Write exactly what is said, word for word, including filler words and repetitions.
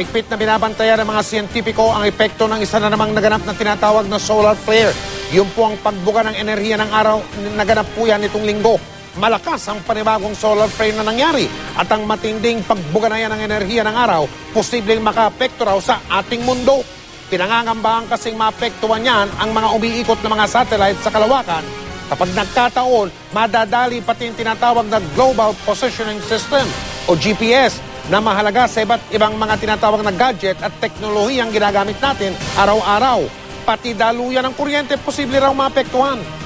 Higpit na binabantayan ng mga siyentipiko ang epekto ng isa na namang naganap na tinatawag na solar flare. Yun po ang pagbuga ng enerhiya ng araw, naganap po yan itong linggo. Malakas ang panibagong solar flare na nangyari at ang matinding pagbuga na yan ng enerhiya ng araw, posibleng makaapekto raw sa ating mundo. Pinangangambahan kasing maapektuhan yan ang mga umiikot na mga satellite sa kalawakan. Kapag nagkataon, madadali pati yung tinatawag na Global Positioning System o G P S na mahalaga sa iba't ibang mga tinatawag na gadget at teknolohiyang ginagamit natin araw-araw. Pati daluyan ng kuryente, posible raw maapektuhan.